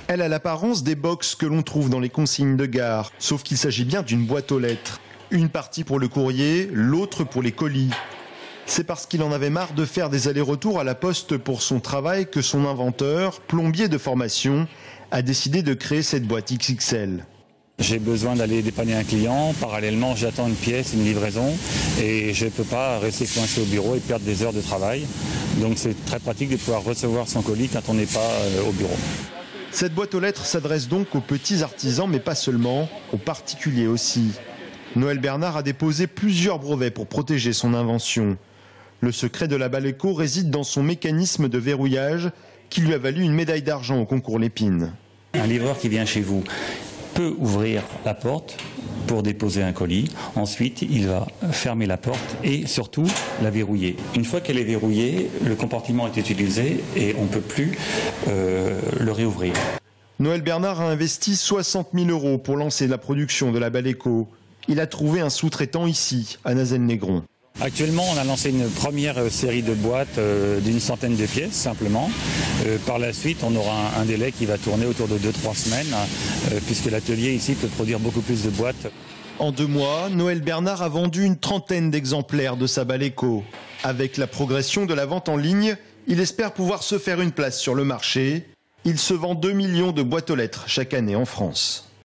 Elle a l'apparence des box que l'on trouve dans les consignes de gare, sauf qu'il s'agit bien d'une boîte aux lettres. Une partie pour le courrier, l'autre pour les colis. C'est parce qu'il en avait marre de faire des allers-retours à la poste pour son travail que son inventeur, plombier de formation, a décidé de créer cette boîte XXL. J'ai besoin d'aller dépanner un client, parallèlement j'attends une pièce, une livraison et je ne peux pas rester coincé au bureau et perdre des heures de travail. Donc c'est très pratique de pouvoir recevoir son colis quand on n'est pas au bureau. Cette boîte aux lettres s'adresse donc aux petits artisans, mais pas seulement, aux particuliers aussi. Noël Bernard a déposé plusieurs brevets pour protéger son invention. Le secret de la Baleco réside dans son mécanisme de verrouillage qui lui a valu une médaille d'argent au concours Lépine. Un livreur qui vient chez vous peut ouvrir la porte pour déposer un colis. Ensuite, il va fermer la porte et surtout la verrouiller. Une fois qu'elle est verrouillée, le compartiment est utilisé et on ne peut plus le réouvrir. Noël Bernard a investi 60 000 € pour lancer la production de la Baleco. Il a trouvé un sous-traitant ici, à Nazel-Négron. Actuellement, on a lancé une première série de boîtes d'une centaine de pièces, simplement. Par la suite, on aura un délai qui va tourner autour de 2-3 semaines, puisque l'atelier ici peut produire beaucoup plus de boîtes. En 2 mois, Noël Bernard a vendu une trentaine d'exemplaires de sa Baleco. Avec la progression de la vente en ligne, il espère pouvoir se faire une place sur le marché. Il se vend 2 millions de boîtes aux lettres chaque année en France.